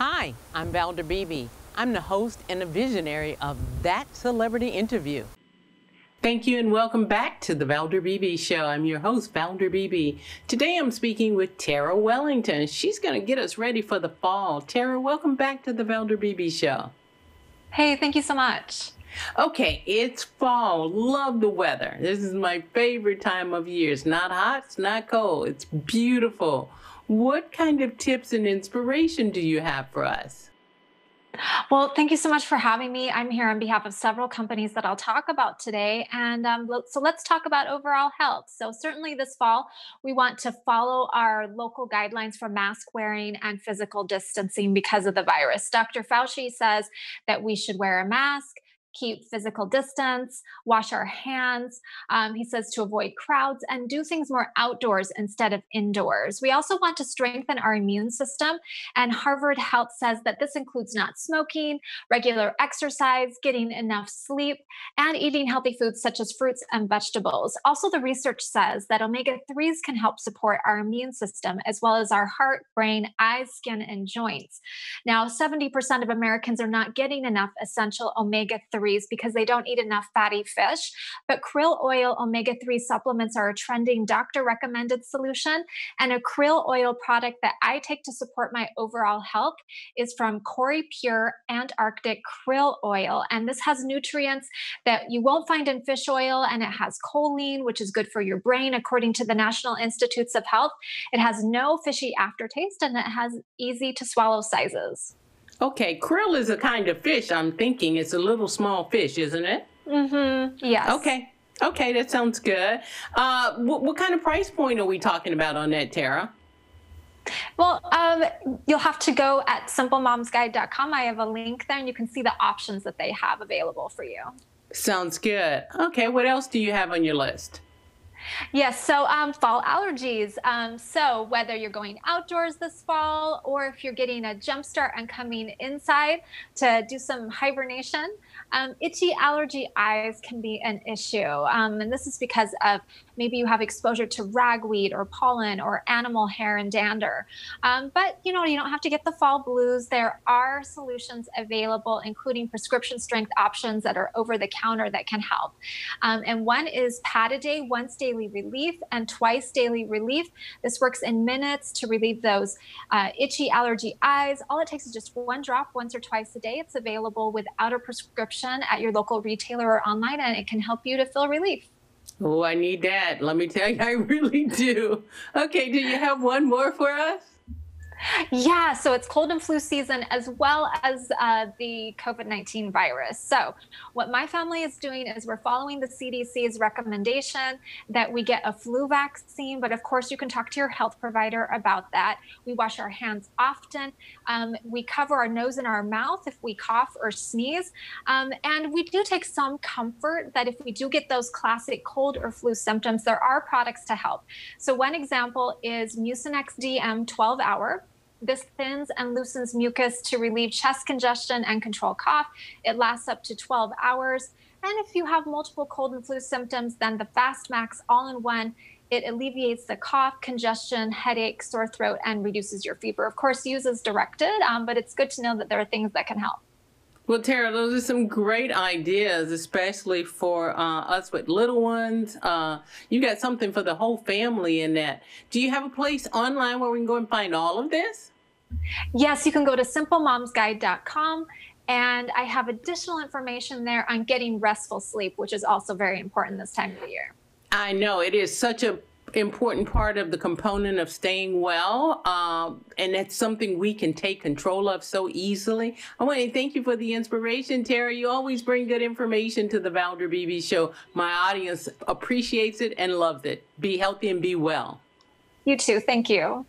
Hi, I'm Valder Beebe. I'm the host and the visionary of That Celebrity Interview. Thank you and welcome back to the Valder Beebe Show. I'm your host, Valder Beebe. Today I'm speaking with Tara Wellington. She's going to get us ready for the fall. Tara, welcome back to the Valder Beebe Show. Hey, thank you so much. Okay, it's fall. Love the weather. This is my favorite time of year. It's not hot, it's not cold. It's beautiful. What kind of tips and inspiration do you have for us? Well, thank you so much for having me. I'm here on behalf of several companies that I'll talk about today. And so let's talk about overall health. So, certainly this fall, we want to follow our local guidelines for mask wearing and physical distancing because of the virus. Dr. Fauci says that we should wear a mask, keep physical distance, wash our hands. He says to avoid crowds and do things more outdoors instead of indoors. We also want to strengthen our immune system. And Harvard Health says that this includes not smoking, regular exercise, getting enough sleep, and eating healthy foods such as fruits and vegetables. Also, the research says that omega 3s can help support our immune system as well as our heart, brain, eyes, skin, and joints. Now, 70% of Americans are not getting enough essential omega 3s because they don't eat enough fatty fish. But krill oil omega 3 supplements are a trending doctor recommended solution. And a krill oil product that I take to support my overall health is from Cori Pure Antarctic Krill Oil. And this has nutrients that you won't find in fish oil, and it has choline, which is good for your brain, according to the National Institutes of Health. It has no fishy aftertaste, and it has easy to swallow sizes. Okay, krill is a kind of fish. I'm thinking it's a little small fish, isn't it? Yes. Okay, that sounds good. What kind of price point are we talking about on that, Tara? Well, you'll have to go at simplemomsguide.com. I have a link there, and you can see the options that they have available for you. Sounds good. Okay, what else do you have on your list? Yes, so fall allergies. So whether you're going outdoors this fall or if you're getting a jump start and coming inside to do some hibernation, itchy allergy eyes can be an issue. And this is because of maybe you have exposure to ragweed or pollen or animal hair and dander. But you don't have to get the fall blues. There are solutions available, including prescription strength options that are over the counter that can help. And one is Pataday once daily relief and twice daily relief. This works in minutes to relieve those itchy allergy eyes. All it takes is just one drop once or twice a day. It's available without a prescription at your local retailer or online, and it can help you to feel relief. Oh, I need that. Let me tell you, I really do. Okay, do you have one more for us? Yeah, so it's cold and flu season as well as the COVID-19 virus. So what my family is doing is we're following the CDC's recommendation that we get a flu vaccine, but of course you can talk to your health provider about that. We wash our hands often. We cover our nose and our mouth if we cough or sneeze. And we do take some comfort that if we do get those classic cold or flu symptoms, there are products to help. So one example is Mucinex DM 12 Hour. This thins and loosens mucus to relieve chest congestion and control cough. It lasts up to 12 hours. And if you have multiple cold and flu symptoms, then the Fast Max all-in-one, it alleviates the cough, congestion, headache, sore throat, and reduces your fever. Of course, use as directed, but it's good to know that there are things that can help. Well, Tara, those are some great ideas, especially for us with little ones. You got something for the whole family in that. Do you have a place online where we can go and find all of this? Yes, you can go to simplemomsguide.com, and I have additional information there on getting restful sleep, which is also very important this time of the year. I know it is such an important part of the component of staying well, and that's something we can take control of so easily. I want to thank you for the inspiration, Tara. You always bring good information to the Valder Beebe Show. My audience appreciates it and loves it. Be healthy and be well. You too. Thank you.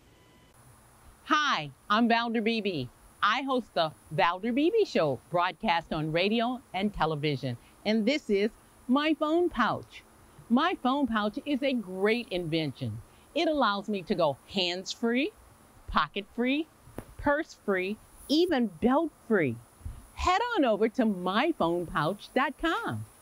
Hi, I'm Valder Beebe. I host the Valder Beebe Show, broadcast on radio and television. And this is my phone pouch. My phone pouch is a great invention. It allows me to go hands-free, pocket-free, purse-free, even belt-free. Head on over to myphonepouch.com.